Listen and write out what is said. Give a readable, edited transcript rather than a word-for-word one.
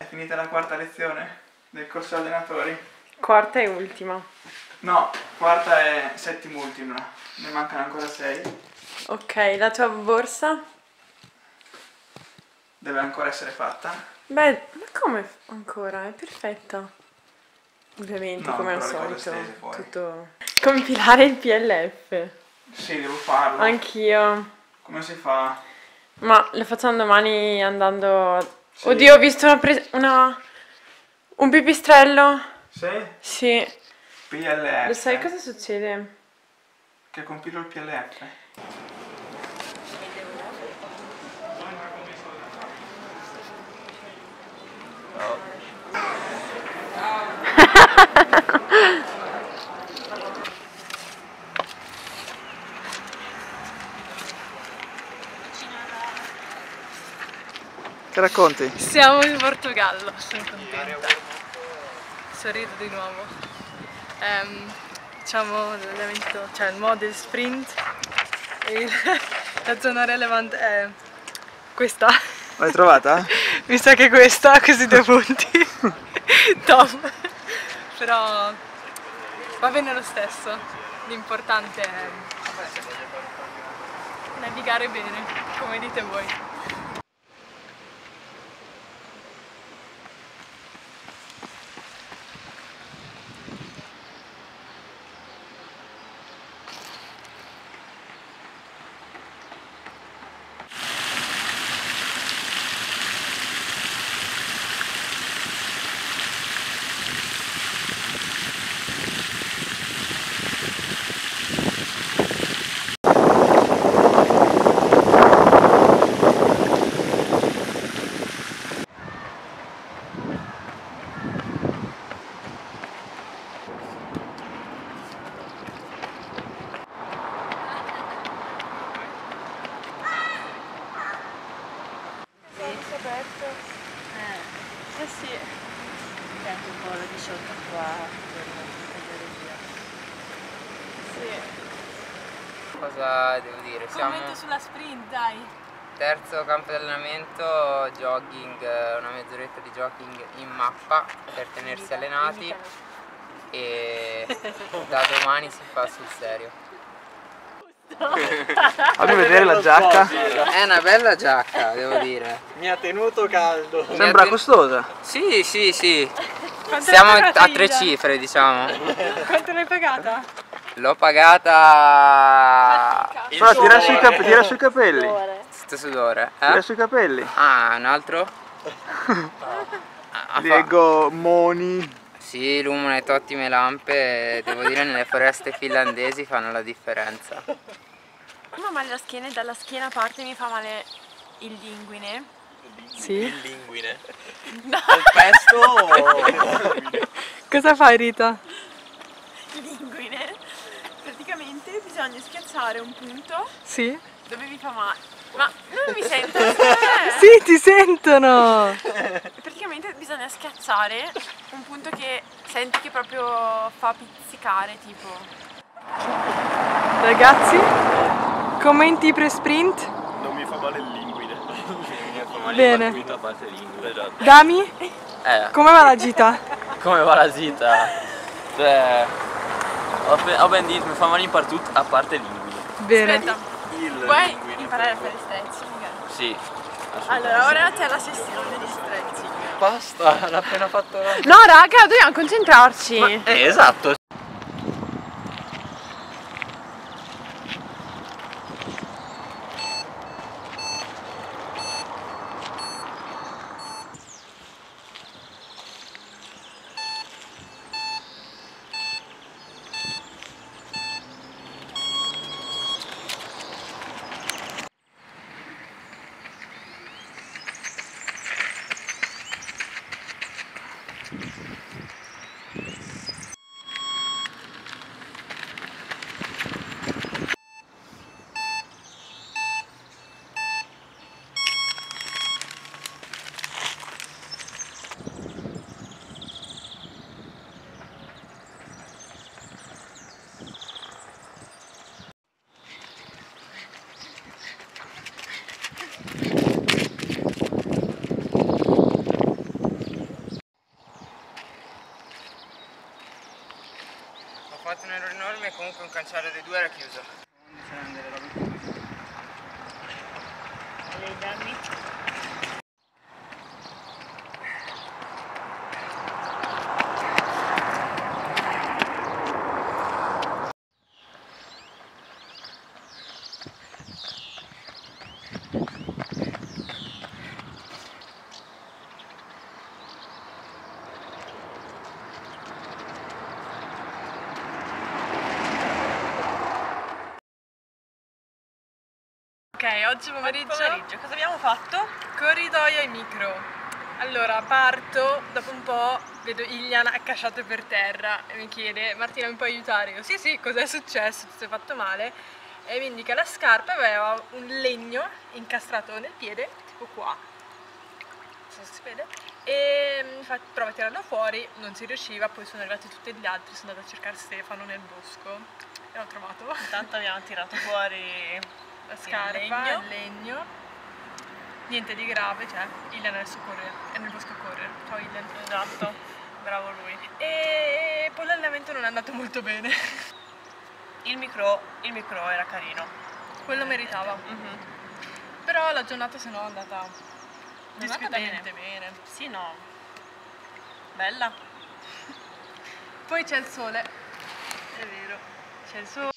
finita la quarta lezione del corso allenatori? Quarta e ultima. No, quarta e settima ultima. Ne mancano ancora 6. Ok, la tua borsa? Deve ancora essere fatta. Beh, ma come ancora? È perfetta. Ovviamente, No, come al però le cose solito. stese poi. Tutto. Compilare il PLF. Sì, devo farlo. Anch'io. Come si fa? Ma lo facciamo domani andando... Sì. Oddio, ho visto un pipistrello. Sì? Sì. PLF. Lo sai cosa succede? Che compilo il PLF. Che racconti? Siamo in Portogallo, sono contenta. Sorrido di nuovo. Diciamo l'allenamento, cioè il model sprint e la zona relevant è questa. L'hai trovata? Mi sa che questa, così 2 punti. Top. Però va bene lo stesso. L'importante è navigare bene, come dite voi. Eh sì. Sento un po' la 18 qua per regia. Sì. Cosa devo dire? Siamo Commento sulla sprint, dai. terzo campo di allenamento, jogging, una mezz'oretta di jogging in mappa per tenersi allenati e da domani si fa sul serio. Fammi vedere la giacca. È una bella giacca, devo dire. Mi ha tenuto caldo. Sembra costosa. Sì, sì, sì. Quanto Siamo l'hai pagata, a 3 Ida? cifre, diciamo. Quanto l'hai pagata? L'ho pagata Però tira sui capelli. sotto sudore. Tira sui capelli. Ah, un altro? Diego Moni. Sì, luminette, ottime lampe, devo dire nelle foreste finlandesi fanno la differenza. Mi fa male la schiena e dalla schiena parte mi fa male il linguine. Sì? Il linguine. No. Il pesto o... Cosa fai, Rita? Il linguine. Praticamente bisogna schiacciare un punto. Sì. Dove vi fa male. Ma non mi sentono? Sì, ti sentono! Praticamente bisogna schiacciare un punto che senti che proprio fa pizzicare, tipo. Ragazzi, commenti pre-sprint? Non mi fa male il linguine. Mi fa male Bene. il partito a parte linguine. Esatto. Dami, come va la gita? Come va la gita? Beh, ho ben detto, mi fa male in partito a parte linguine. Bene. Aspetta, Il puoi linguine. imparare a fare stretching? Sì. Allora, ora c'è la sessione di stretching. Basta, l'ha appena fatto. No, raga, dobbiamo concentrarci. Esatto. comunque un cancello dei due era chiuso. Dei danni? Ok, oggi pomeriggio Cosa abbiamo fatto? corridoio ai micro. Allora, parto, dopo un po' vedo Ilian accasciato per terra e mi chiede: Martina, mi puoi aiutare? Io sì sì, cos'è successo? Ti sei fatto male? E mi indica la scarpa e aveva un legno incastrato nel piede, tipo qua, non so se si vede, e mi fa: prova a tirarlo fuori, non si riusciva, poi sono arrivati tutti gli altri, sono andata a cercare Stefano nel bosco e l'ho trovato. Intanto abbiamo tirato fuori La scarpa, il legno. Niente di grave, cioè Ilian adesso corre, è nel bosco a correre. Ciao Ilian. Esatto, bravo lui. E poi l'allenamento non è andato molto bene. Il micro era carino. Quello meritava. Però la giornata se no è andata discretamente bene. Sì, no. Bella. Poi c'è il sole. È vero. C'è il sole.